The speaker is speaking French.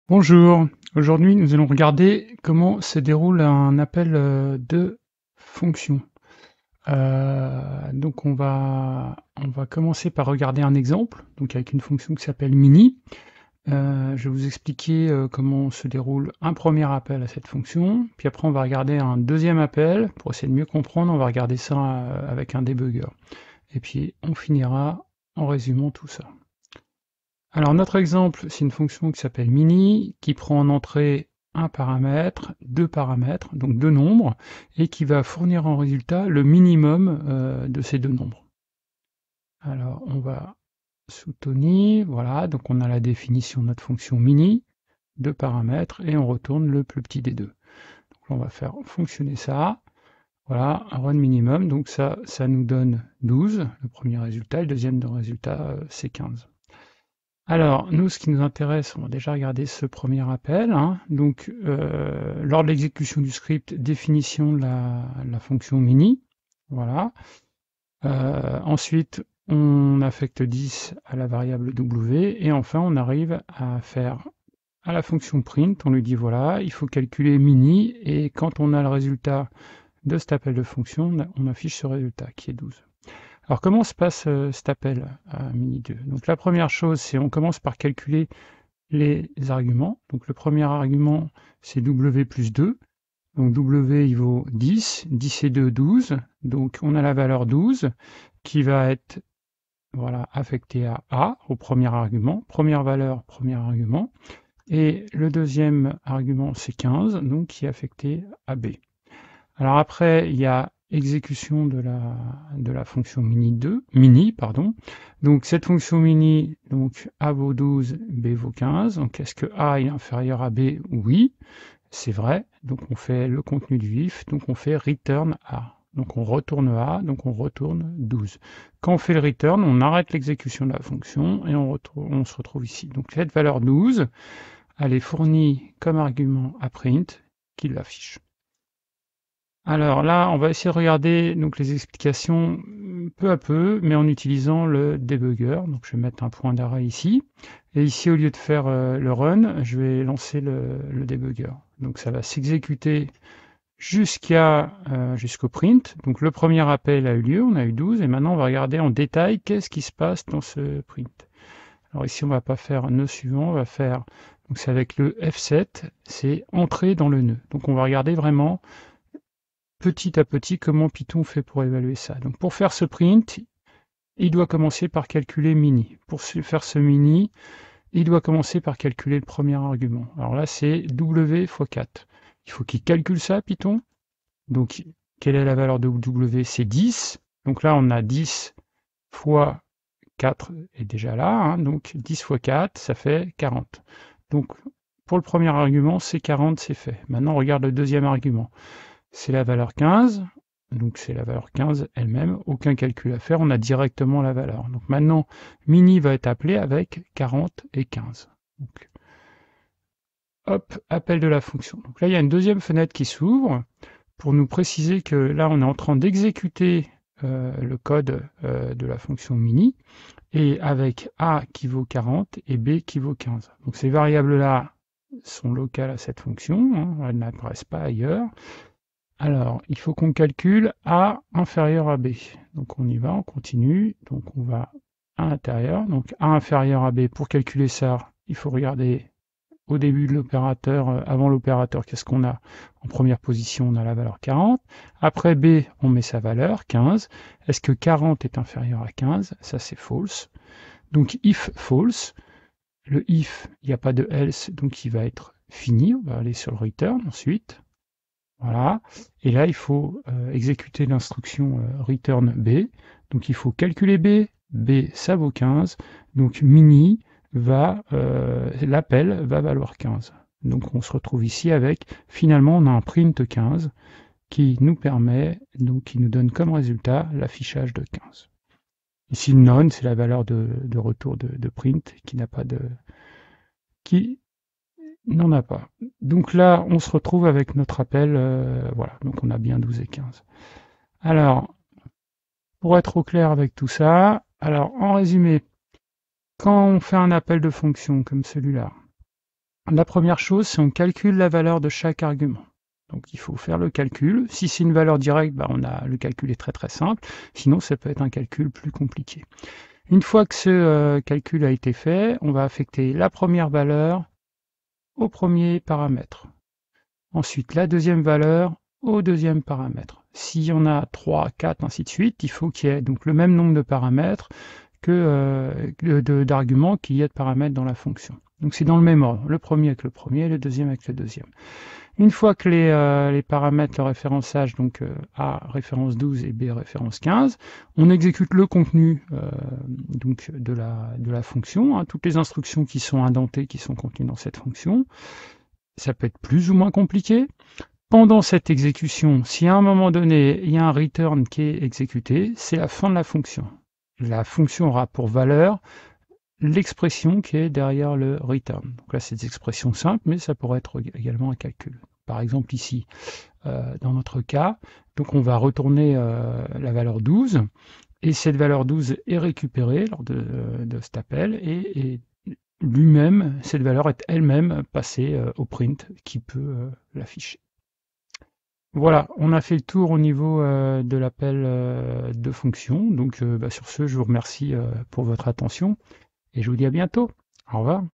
Bonjour, aujourd'hui nous allons regarder comment se déroule un appel de fonction. Donc on va commencer par regarder un exemple, donc avec une fonction qui s'appelle mini. Je vais vous expliquer comment se déroule un premier appel à cette fonction, puis après on va regarder un deuxième appel, pour essayer de mieux comprendre, on va regarder ça avec un debugger. Et puis on finira en résumant tout ça. Alors notre exemple, c'est une fonction qui s'appelle mini, qui prend en entrée un paramètre, donc deux nombres, et qui va fournir en résultat le minimum de ces deux nombres. Alors on va soutenir, voilà, donc on a la définition de notre fonction mini, deux paramètres, et on retourne le plus petit des deux. Donc on va faire fonctionner ça, voilà, un run minimum, donc ça nous donne 12, le premier résultat, et le deuxième résultat c'est 15. Alors, nous, ce qui nous intéresse, on va déjà regarder ce premier appel, hein. Donc, lors de l'exécution du script, définition de la fonction mini, voilà. Ensuite, on affecte 10 à la variable w, et enfin, on arrive à faire à la fonction print, on lui dit voilà, il faut calculer mini, et quand on a le résultat de cet appel de fonction, on affiche ce résultat qui est 12. Alors comment se passe cet appel à mini2? Donc la première chose, c'est on commence par calculer les arguments. Donc le premier argument, c'est w plus 2. Donc w, il vaut 10. 10 et 2, 12. Donc on a la valeur 12 qui va être voilà, affectée à A, au premier argument. Première valeur, premier argument. Et le deuxième argument, c'est 15, donc qui est affecté à B. Alors après, il y a exécution de la fonction mini, pardon. Donc cette fonction mini, donc A vaut 12, B vaut 15. Donc est-ce que A est inférieur à B? Oui, c'est vrai. Donc on fait le contenu du if, donc on fait return A. Donc on retourne A, donc on retourne 12. Quand on fait le return, on arrête l'exécution de la fonction et on se retrouve ici. Donc cette valeur 12, elle est fournie comme argument à print qui l'affiche. Alors là, on va essayer de regarder donc les explications peu à peu, mais en utilisant le debugger. Donc je vais mettre un point d'arrêt ici. Et ici, au lieu de faire le run, je vais lancer le debugger. Donc ça va s'exécuter jusqu'au print. Donc le premier appel a eu lieu, on a eu 12, et maintenant on va regarder en détail qu'est-ce qui se passe dans ce print. Alors ici, on va pas faire nœud suivant, on va faire, donc c'est avec le F7, c'est entrer dans le nœud. Donc on va regarder vraiment petit à petit comment Python fait pour évaluer ça. Donc pour faire ce print, il doit commencer par calculer mini. Pour faire ce mini, il doit commencer par calculer le premier argument. Alors là, c'est W fois 4. Il faut qu'il calcule ça, Python. Donc, quelle est la valeur de W? C'est 10. Donc là, on a 10 fois 4 est déjà là. Hein. Donc 10 fois 4, ça fait 40. Donc pour le premier argument, c'est 40, c'est fait. Maintenant, on regarde le deuxième argument. C'est la valeur 15, donc c'est la valeur 15 elle-même, aucun calcul à faire, on a directement la valeur. Donc maintenant, mini va être appelé avec 40 et 15. Donc, hop, appel de la fonction. Donc là, il y a une deuxième fenêtre qui s'ouvre pour nous préciser que là, on est en train d'exécuter le code de la fonction mini, et avec A qui vaut 40 et B qui vaut 15. Donc ces variables-là sont locales à cette fonction, hein, elles n'apparaissent pas ailleurs. Alors, il faut qu'on calcule A inférieur à B. Donc on y va, on continue. Donc on va à l'intérieur. Donc A inférieur à B, pour calculer ça, il faut regarder au début de l'opérateur, avant l'opérateur, qu'est-ce qu'on a? En première position, on a la valeur 40. Après B, on met sa valeur, 15. Est-ce que 40 est inférieur à 15? Ça, c'est false. Donc if false, le if, il n'y a pas de else, donc il va être fini. On va aller sur le return ensuite. Voilà. Et là, il faut exécuter l'instruction return B. Donc il faut calculer B. B, ça vaut 15. Donc mini l'appel va valoir 15. Donc on se retrouve ici avec, finalement, on a un print 15 qui nous permet, donc qui nous donne comme résultat l'affichage de 15. Ici, none, c'est la valeur de retour de print qui n'a pas de, qui n'en a pas. Donc là, on se retrouve avec notre appel, voilà, donc on a bien 12 et 15. Alors, pour être au clair avec tout ça, alors en résumé, quand on fait un appel de fonction comme celui-là, La première chose, c'est on calcule la valeur de chaque argument. Donc il faut faire le calcul. Si c'est une valeur directe, le calcul est très très simple. Sinon, ça peut être un calcul plus compliqué. Une fois que ce calcul a été fait, on va affecter la première valeur au premier paramètre. Ensuite, la deuxième valeur au deuxième paramètre. S'il y en a 3, 4, ainsi de suite, il faut qu'il y ait donc le même nombre de paramètres d'arguments qu'il y a de paramètres dans la fonction. Donc c'est dans le même ordre, le premier avec le premier, le deuxième avec le deuxième. Une fois que les paramètres, le référençage, donc A référence 12 et B référence 15, on exécute le contenu donc de la fonction, hein, toutes les instructions qui sont indentées, qui sont contenues dans cette fonction. Ça peut être plus ou moins compliqué. Pendant cette exécution, si à un moment donné, il y a un return qui est exécuté, c'est la fin de la fonction. La fonction aura pour valeur l'expression qui est derrière le return. Donc là, c'est des expressions simples, mais ça pourrait être également un calcul. Par exemple, ici, dans notre cas, donc on va retourner la valeur 12, et cette valeur 12 est récupérée lors de cet appel, et lui-même, cette valeur est elle-même passée au print qui peut l'afficher. Voilà, on a fait le tour au niveau de l'appel de fonction. Donc sur ce, je vous remercie pour votre attention et je vous dis à bientôt. Au revoir.